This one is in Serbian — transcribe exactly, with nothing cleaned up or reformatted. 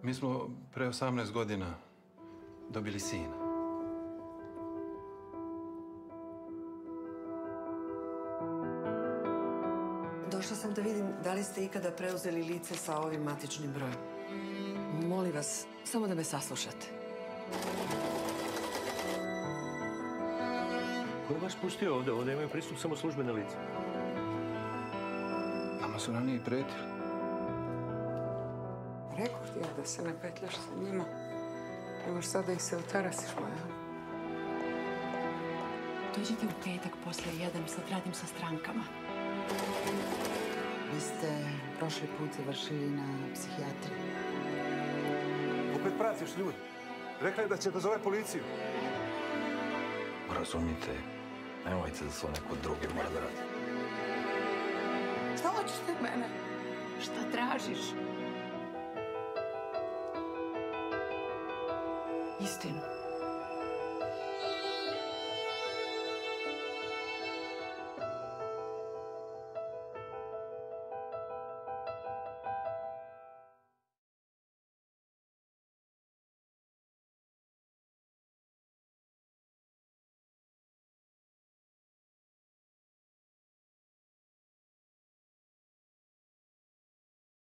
Mi smo pre osamnaest godina dobili sina. Došla sam da vidim da li ste ikada preuzeli lice sa ovim matičnim brojem. Molim vas, samo da me saslušate. Ko je vas pustio ovde? Ovde imaju pristup samo službene lice. Nama su ranije pretili. Rekao ti ja da se ne petljaš sa njima. Nemaš sad da ih se utarasiš, moja. Dođite u petak posle jedan, sad radim sa strankama. Vi ste prošli put završili na psihijatriji. Opet pratiš ljudi. Rekla je da će da zove policiju. Razumite, nemojte da se neko drugi mora da radi. Šta hoćeš od mene? Šta tražiš? Istinu.